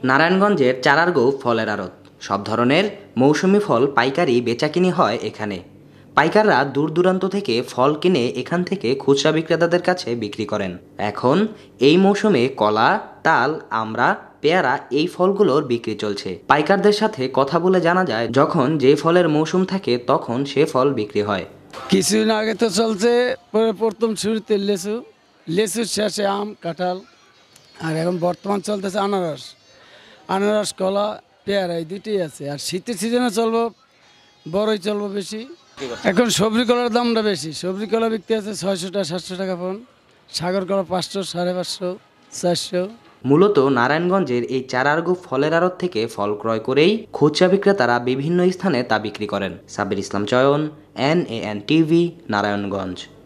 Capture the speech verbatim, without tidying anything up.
নারায়ণগঞ্জের চারারগৌ ফলের আড়ত। সব ধরনের মৌসুমি ফল পাইকারি বেচাকিনি হয় এখানে। পাইকাররা দূর দূরান্ত থেকে ফল কিনে এখান থেকে খুচরা বিক্রেতাদের কাছে বিক্রি করেন। এখন এই মৌসুমে কলা, তাল, আমড়া, পেয়ারা এই ফলগুলোর বিক্রি চলছে। পাইকারদের সাথে কথা বলে জানা যায়, যখন যে ফলের মৌসুম থাকে তখন সে ফল বিক্রি হয়। কিছুদিন আগে তো চলছে প্রথম শুরুতে লেচু, লেচুর শেষে আম, কাঁঠাল, আর এখন বর্তমান চলতেছে আনারস। আনারস, কলা, পেয়ারা এই দুটোই আছে। আর শীতের সিজনে চলবো বড়ই চলবো বেশি। এখন সবজি কলার দামটা বেশি। সবজি কলা বিক্রি আছে ছয়শো টাকা, সাতশো টাকা ফোন। সাগর কলা পাঁচশো, সাড়ে পাঁচশো, চারশো। মূলত নারায়ণগঞ্জের এই চারারগৌ ফলের আড়ত থেকে ফল ক্রয় করেই খুচরা বিক্রেতারা বিভিন্ন স্থানে তা বিক্রি করেন। Sabbir Islam Choyon, N A N TV, Narayanganj.